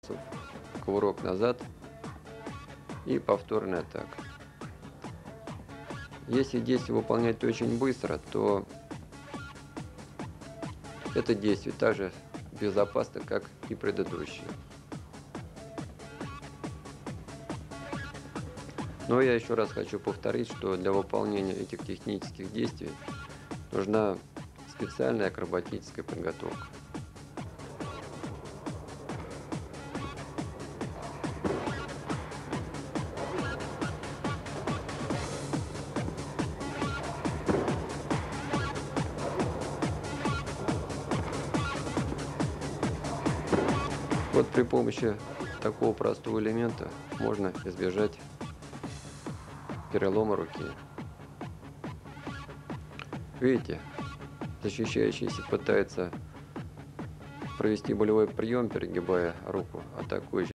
кувырок назад и повторная атака. Если действие выполнять очень быстро, то это действие так же безопасно, как и предыдущее. Но я еще раз хочу повторить, что для выполнения этих технических действий нужна специальная акробатическая подготовка. Вот при помощи такого простого элемента можно избежать перелома руки. Видите, защищающийся пытается провести болевой прием, перегибая руку атакующего.